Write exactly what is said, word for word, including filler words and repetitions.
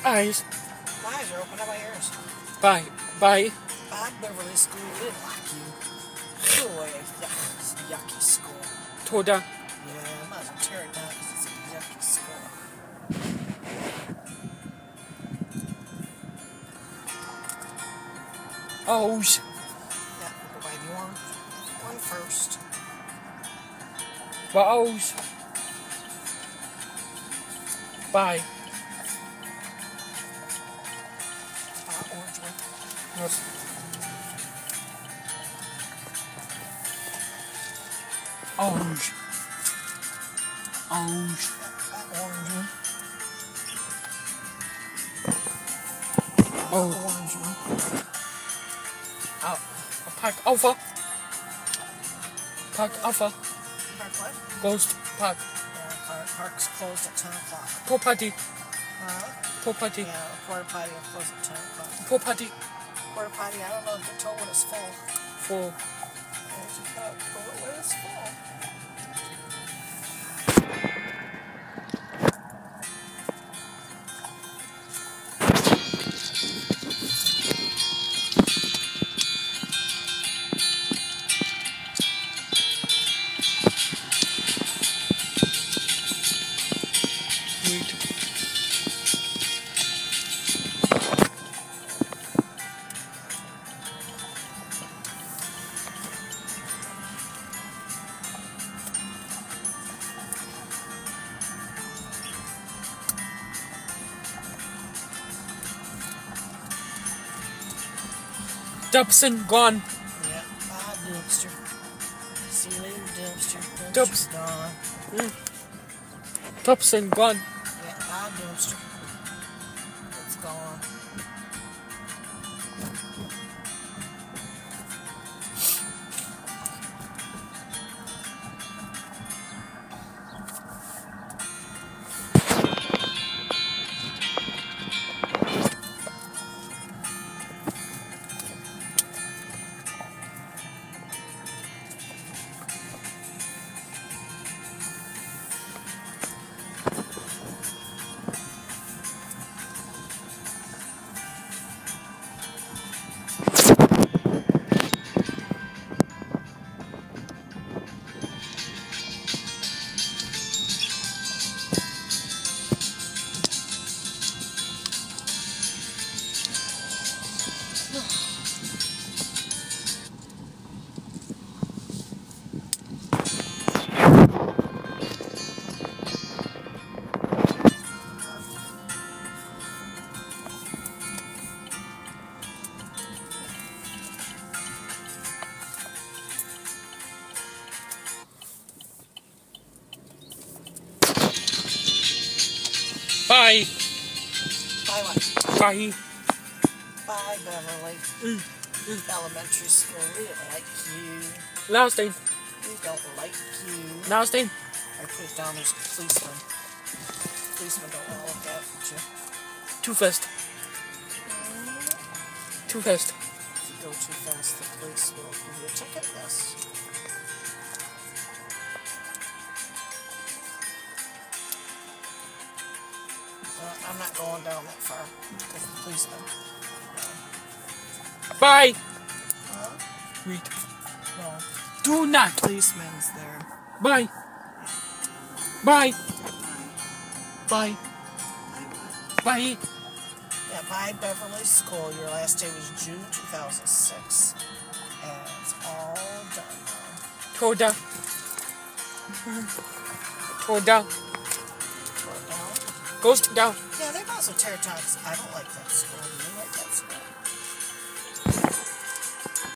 Eyes. My eyes are open. How about yours? Bye. Bye. Bob Beverly School didn't like you. Go away. Yuck. It's a yucky school. Toda. Yeah, I might as well tear it down because it's a yucky school. O's. Yeah, go buy the orange one first. O's. Bye. Uh, orange one. Yes. O's. O's. That orange one. Oh. Orange one. Oh. Park Alpha. Park Alpha. Park what? Ghost Park. Yeah, park, park's closed at ten o'clock. Pool party. Huh? Pool party. Yeah, porta potty will close at ten o'clock. Pool party. Porta potty, I don't know if they're told when it's full. Full. There's a cup, pull it when it's full. Wait. Dobson gone. Yeah, bye, dumpster. See you later, dumpster. Dubs. Dumpster's gone. Mm. Dobson gone. Yeah, bye, dumpster. It's gone. Bye. Bye, what? Bye. Bye, Beverly. Mm. Mm. Elementary school, we didn't like you. Last thing. We don't like you. Last thing. I put it down, there's a policeman. Policemen don't want to look at you. Too fast. Too fast. If you go too fast, the police will give you a ticket, yes. Uh, I'm not going down that far because the policeman. Bye. Huh? Wait. No. Do not. Policeman's there. Bye. Bye. Bye. Bye. Yeah, bye Beverly School. Your last day was June two thousand six. And it's all done now. Toda. Toda. Tore it down. Ghost down. Yeah, they might as well tear it down 'cause I don't like that school. Do you like that school?